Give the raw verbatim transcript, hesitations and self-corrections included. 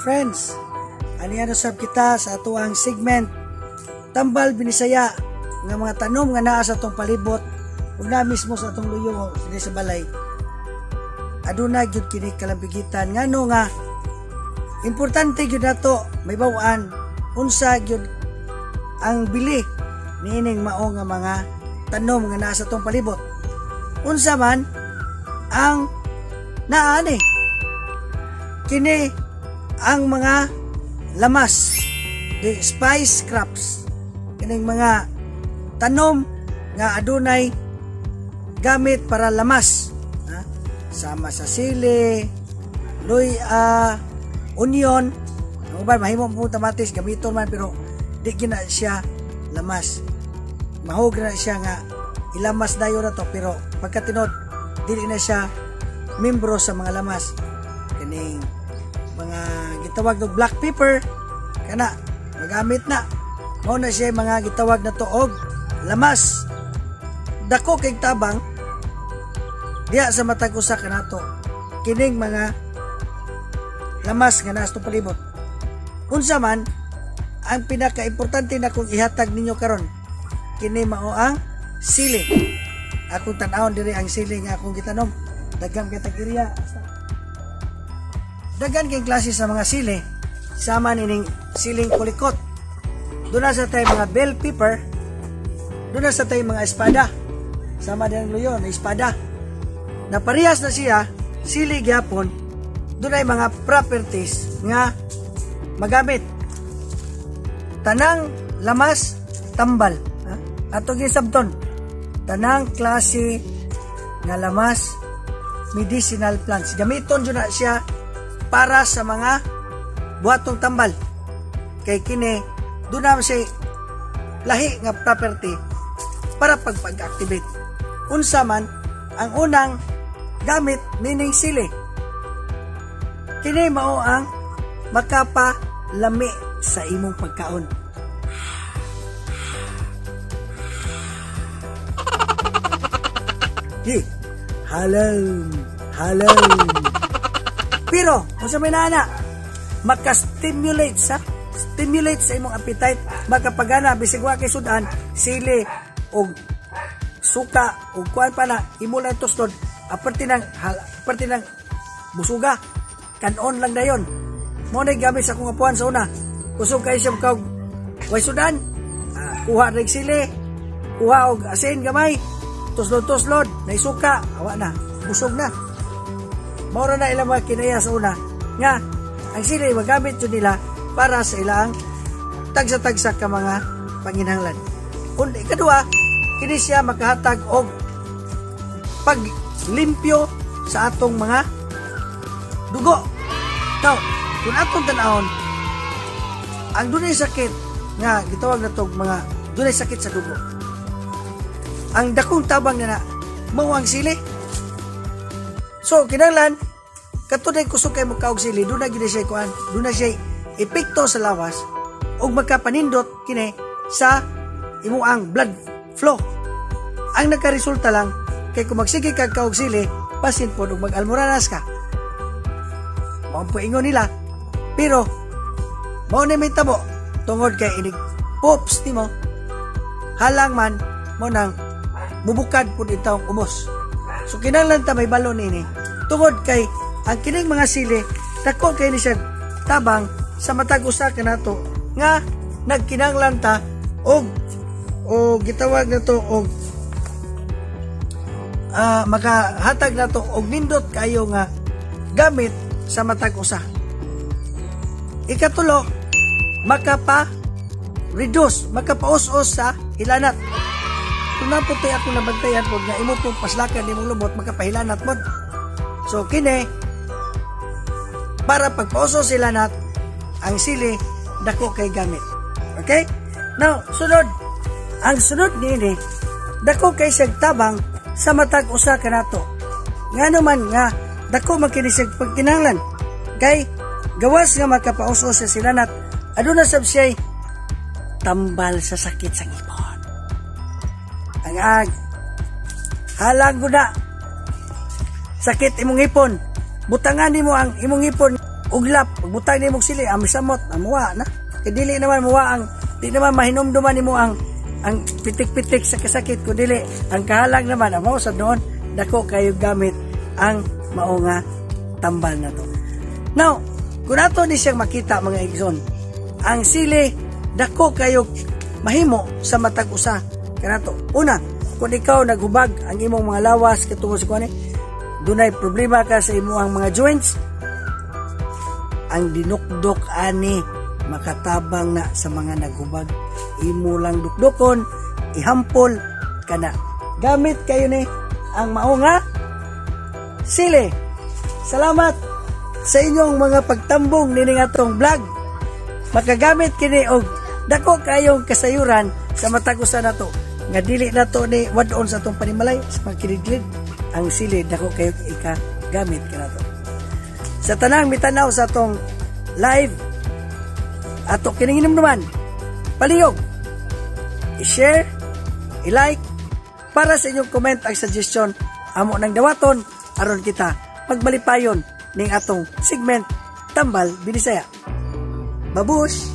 friends, aniya na sab kita sa atuang segment tambal binisaya nga mga tanom nga naa sa atong palibot ug na mismo sa atong luyo dinhi sa balay. Aduna gyud kini kalambigitan ngano nga importante gyud nato may baw-an unsa gyud ang bili niining mao nga mga tanom nga naa sa atong palibot. Unsa man ang naa ni kini ang mga lamas, the spice crops, kining mga tanom nga adunay gamit para lamas, ha? Sama sa sili, luy, uh, onion, ang uban mahimo po tamatis gamiton man pero di gina siya lamas. Mahog na siya nga ilamas dayo na to pero pagkatinod dili na siya membro sa mga lamas. Kining mga gitawag ng black pepper kana magamit na mao na siya mga gitawag na to og lamas. Dako kay tabang diya sa matag usa kanato kining mga lamas nga naa sa palibot. Unsa man ang pinaka-importante na kong ihatag ninyo karon kini mao ang sili. Akong tan-awon diri ang sili nga akong gitanom daghang kay tag-iriya. Dagan kay klase sa mga sili, sama nining siling kulikot. Doon sa tayo mga bell pepper, doon sa tayo mga espada, sama din ang luyo na espada. Na parehas na siya, sili gyapon, doon ay mga properties nga magamit. Tanang lamas, tambal. Ha? Atong gisabton, tanang klase nga lamas, medicinal plants. Gamiton dyan na siya para sa mga buhatong tambal. Kay kini doon naman siya lahi nga property para pagpag-activate. Unsa man ang unang gamit meaning sili. Kini mao ang makapalami sa imong pagkaon. Di, halom, halom. Pero, kung sa may nana, maka-stimulate sa, stimulate sa imong appetite, makapagana, bisig wa kay sudan, sili, o suka, o kuan pa na, imo lang tostod, aparte ng, aparte ng busuga, kanon lang dayon. Mo na gamit sa kong apuan sa una, kusog kayo siya makaw, way sudan, ah, kuha rin sili, kuha og asin gamay, tuslod-tuslod, na isuka, awa na, busog na. Maura na ilang mga kinaya sa una nga ang sili magamit yun nila para sa ilang tagsa-tagsa ka mga panginhanglan. Kung ikadua, kini siya makahatag og paglimpyo sa atong mga dugo. Now, kung atong tanahon, ang dunay sakit nga gitawag na itong mga dunay sakit sa dugo, ang dakong tabang na na mao ang sili. So, kinahanglan, katuday kusog kay mo kaog sili, doon na gina siya kuan, doon na siya epekto sa lawas, o magkapanindot kini sa imuang blood flow. Ang nagkaresulta lang, kay kung magsige ka kaog sili, pasin po nung mag-almoranas ka. Maong po ingon nila, pero, mao na may tabo, tungod kay inig pops ni mo, halang man, mo nang mubukad po itong umos. So kinahanglan ta may balon ini tungod kay ang kining mga sili dako kay ni siya tabang sa matag usa kanato nga nagkinahanglan ta og o gitawag na to og uh, makahatag na to og nindot kayo nga gamit sa matag usa. Ikatulo, makapa reduce, makapaus-us sa hilanat. Kung naputoy ako nabantayan po nga imo pong paslakan imong lumot makapahilanat mo. So kini para pagpauso sila nat ang sili dako kay gamit. Okay? Now, sunod. Ang sunod niini dako kay sig tabang sa matag usa kanato. Ngano man nga dako man kini sig pagkinahanglan kay gawas nga makapauso sa sila nat aduna sab siya tambal sa sakit sa ngipon. Ang ag halang guna sakit imong ipon, butangan nimo ang imong ipon uglap, butang ni mong sili, ang misamot, ang muwa na. Kaya dili naman muwa ang, di naman mahinumduman ni mo ang, ang pitik-pitik sa kasakit, kung dili, ang kahalang naman, ang mao sa doon, dako kayo gamit ang maunga tambal na to. Now, kung ato ni siyang makita mga igsoon, ang sili, dako kayo mahimo sa matag usa. Kanato, una, kung ikaw naghubag ang imong mga lawas katungod sa kuani, dunay problema ka sa imong mga joints, ang dinukdok ani makatabang na sa mga naghubag. Imo lang dukdokon, ihampol kana. Gamit kayo ni ang maunga sili. Salamat sa inyong mga pagtambong nining atong vlog. Makagamit kini og dako kayong kasayuran sa matag usa nato. Nga dili nato ni wadon sa atong panimalay sa pagkilid ang sili dako kayo ika gamit kanato. Sa tanang mitanaw sa atong live ato kininginom naman palihog i-share, i-like para sa inyong comment ang suggestion amo nang dawaton aron kita pagmalipayon ning atong segment Tambal Binisaya. Babush!